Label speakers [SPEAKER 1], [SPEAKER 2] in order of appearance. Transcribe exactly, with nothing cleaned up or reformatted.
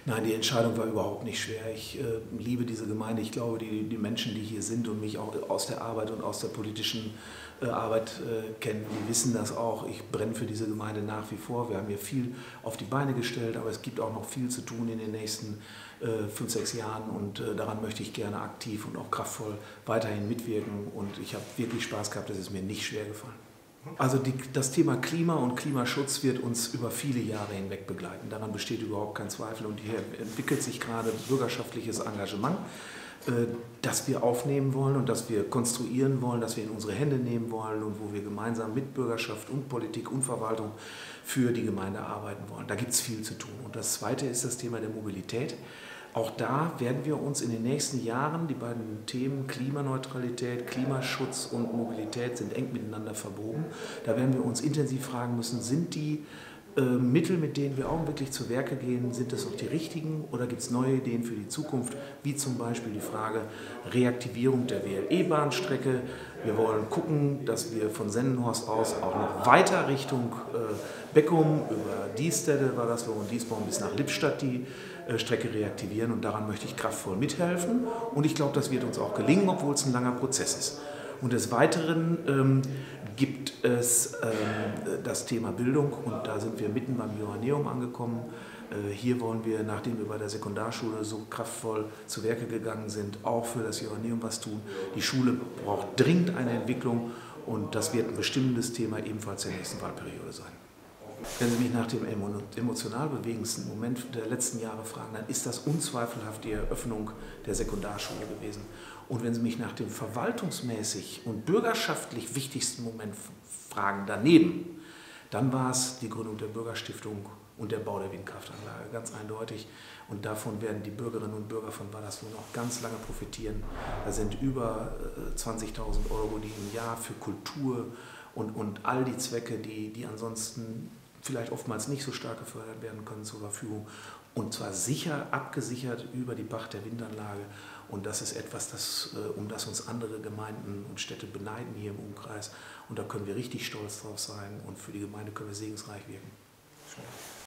[SPEAKER 1] Nein, die Entscheidung war überhaupt nicht schwer. Ich äh, liebe diese Gemeinde. Ich glaube, die, die Menschen, die hier sind und mich auch aus der Arbeit und aus der politischen äh, Arbeit äh, kennen, die wissen das auch. Ich brenne für diese Gemeinde nach wie vor. Wir haben hier viel auf die Beine gestellt, aber es gibt auch noch viel zu tun in den nächsten äh, fünf, sechs Jahren und äh, daran möchte ich gerne aktiv und auch kraftvoll weiterhin mitwirken. Und ich habe wirklich Spaß gehabt, es ist mir nicht schwer gefallen. Also die, das Thema Klima und Klimaschutz wird uns über viele Jahre hinweg begleiten. Daran besteht überhaupt kein Zweifel. Und hier entwickelt sich gerade bürgerschaftliches Engagement, äh, das wir aufnehmen wollen und das wir konstruieren wollen, das wir in unsere Hände nehmen wollen und wo wir gemeinsam mit Bürgerschaft und Politik und Verwaltung für die Gemeinde arbeiten wollen. Da gibt es viel zu tun. Und das Zweite ist das Thema der Mobilität. Auch da werden wir uns in den nächsten Jahren, die beiden Themen Klimaneutralität, Klimaschutz und Mobilität sind eng miteinander verwoben. Da werden wir uns intensiv fragen müssen, sind die äh, Mittel, mit denen wir augenblicklich zu Werke gehen, sind das noch die richtigen oder gibt es neue Ideen für die Zukunft, wie zum Beispiel die Frage Reaktivierung der W L E-Bahnstrecke. Wir wollen gucken, dass wir von Sennenhorst aus auch noch weiter Richtung äh, Beckum, über Diestede war das, und Diesbaum bis nach Lippstadt die äh, Strecke reaktivieren und daran möchte ich kraftvoll mithelfen und ich glaube, das wird uns auch gelingen, obwohl es ein langer Prozess ist. Und des Weiteren ähm, gibt es ähm, das Thema Bildung und da sind wir mitten beim Johanneum angekommen. Äh, hier wollen wir, nachdem wir bei der Sekundarschule so kraftvoll zu Werke gegangen sind, auch für das Johanneum was tun. Die Schule braucht dringend eine Entwicklung und das wird ein bestimmendes Thema ebenfalls der nächsten Wahlperiode sein. Wenn Sie mich nach dem emotional bewegendsten Moment der letzten Jahre fragen, dann ist das unzweifelhaft die Eröffnung der Sekundarschule gewesen. Und wenn Sie mich nach dem verwaltungsmäßig und bürgerschaftlich wichtigsten Moment fragen daneben, dann war es die Gründung der Bürgerstiftung und der Bau der Windkraftanlage, ganz eindeutig. Und davon werden die Bürgerinnen und Bürger von Waltersloh noch ganz lange profitieren. Da sind über zwanzigtausend Euro, die im Jahr für Kultur und, und all die Zwecke, die, die ansonsten vielleicht oftmals nicht so stark gefördert werden können, zur Verfügung. Und zwar sicher abgesichert über die Pacht der Windanlage. Und das ist etwas, das, um das uns andere Gemeinden und Städte beneiden hier im Umkreis. Und da können wir richtig stolz drauf sein und für die Gemeinde können wir segensreich wirken. Schön.